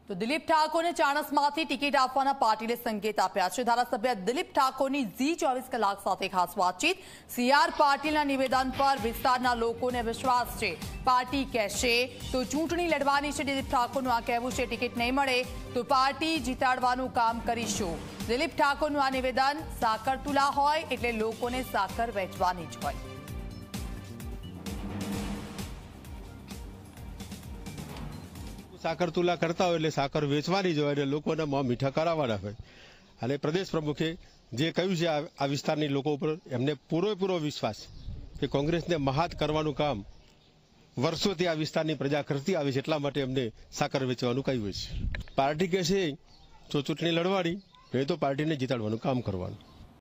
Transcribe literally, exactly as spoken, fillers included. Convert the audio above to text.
તો દિલીપ ઠાકોરને ચાણસમાંથી ટિકિટ આપવાના પાર્ટીને સંકેત આપ્યા છે। ધારાસભ્ય દિલીપ ઠાકોરની ઝી ચોવીસ કલાક સાથે ખાસ વાતચીત। સીઆર પાટીલના નિવેદન પર વિસ્તારના લોકોને વિશ્વાસ છે। પાર્ટી કહેશે તો ચૂંટણી લડવાની છે। દિલીપ ઠાકોરનું આ કહેવું છે, ટિકિટ નહીં મળે તો પાર્ટી જીતાડવાનું કામ કરીશું। દિલીપ ઠાકોરનું આ નિવેદન સાકર તુલા હોય એટલે લોકોને સાકર વેચવાની જ હોય। साकर तुला करता हो એટલે સાકર વેચવાની જ હોય એટલે લોકોને મોં મીઠા કરાવવાના હોય। અને પ્રદેશ પ્રમુખે જે કહ્યું છે આ વિસ્તારની લોકો ઉપર એમને પૂરેપૂરો વિશ્વાસ કે કોંગ્રેસને મહાત કરવાનું કામ વર્ષોથી આ વિસ્તારની પ્રજા કરતી આવી છે, એટલા માટે એમને સાકર વેચવાનું કહ્યું છે। પાર્ટી કહેશે તો ચૂંટણી લડવાની, એ તો પાર્ટીને જીતાડવાનું કામ કરવાનું।